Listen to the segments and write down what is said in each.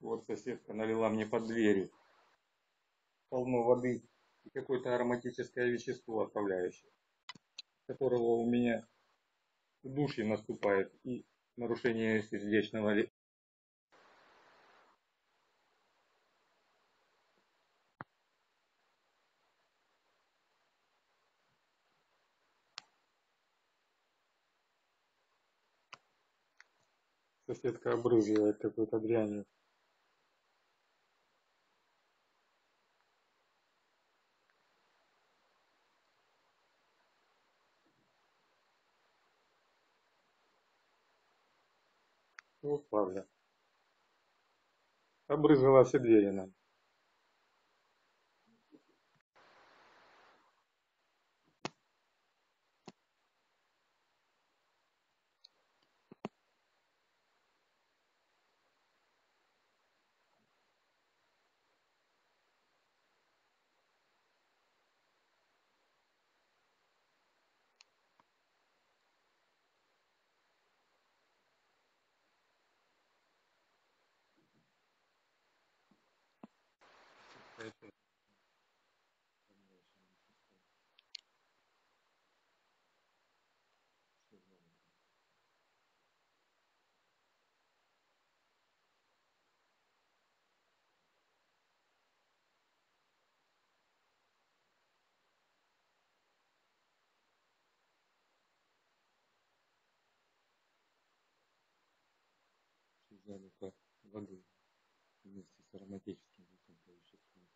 Вот соседка налила мне под двери полно воды и какое-то ароматическое вещество отравляющее, которого у меня удушье наступает и нарушение сердечного ритма. Соседка обрызгивает какой-то дрянью. Вот правда. Обрызгала все двери нам. Взяли воду вместе с ароматическим каким-то веществом.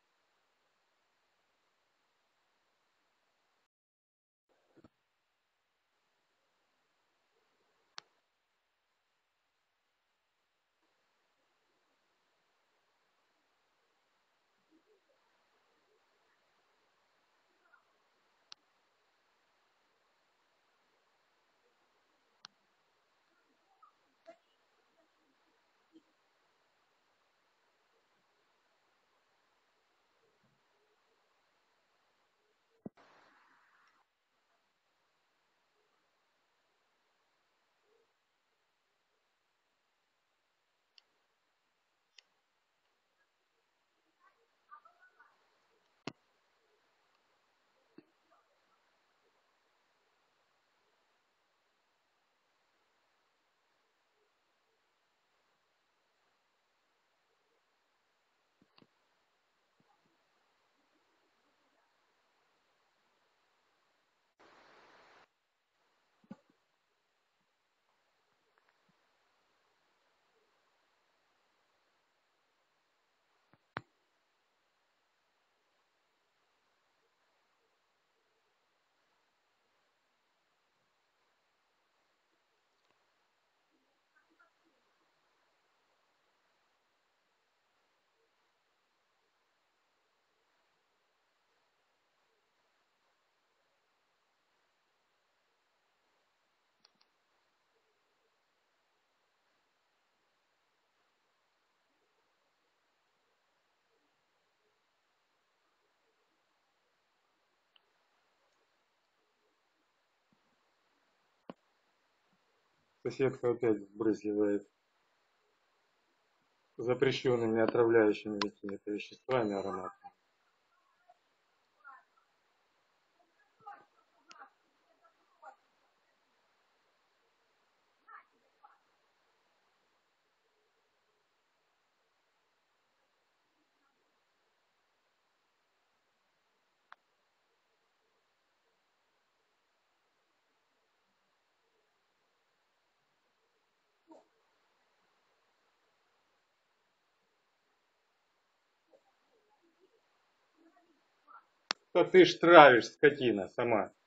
Соседка опять вбрызгивает запрещенными отравляющими какими-то веществами ароматными. Да ты ж травишь, скотина, сама.